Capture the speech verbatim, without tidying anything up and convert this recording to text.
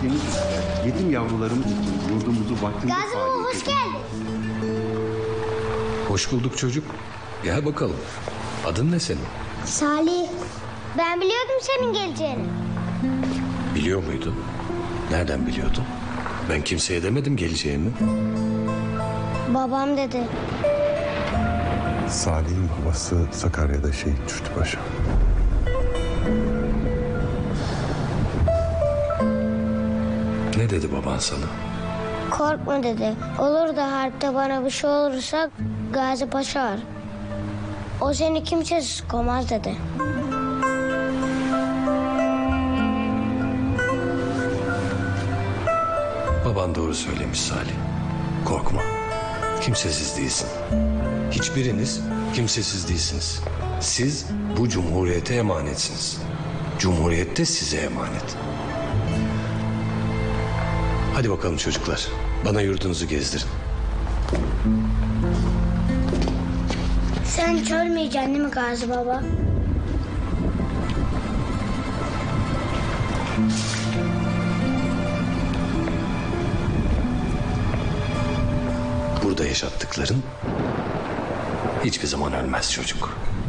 ülkemiz için, yetim yavrularımız için yurdumuzu vaktinde Gazi baba hoş geldin. Hoş bulduk çocuk. Gel bakalım. Adın ne senin? Salih. Ben biliyordum senin geleceğini. Biliyor muydun? Nereden biliyordun? Ben kimseye demedim geleceğimi. Babam dedi. Salih'in babası Sakarya'da şehit düştü paşa. Ne dedi baban sana? Korkma dedi. Olur da harpte bana bir şey olursa Gazi Paşa var. O seni kimsesiz koymaz dedi. Baban doğru söylemiş Salih. Korkma. Kimsesiz değilsin. Hiçbiriniz kimsesiz değilsiniz. Siz bu cumhuriyete emanetsiniz. Cumhuriyet de size emanet. Hadi bakalım çocuklar. Bana yurdunuzu gezdirin. Sen hiç ölmeyeceksin değil mi Gazi baba? Burada yaşattıkların hiçbir zaman ölmez çocuk.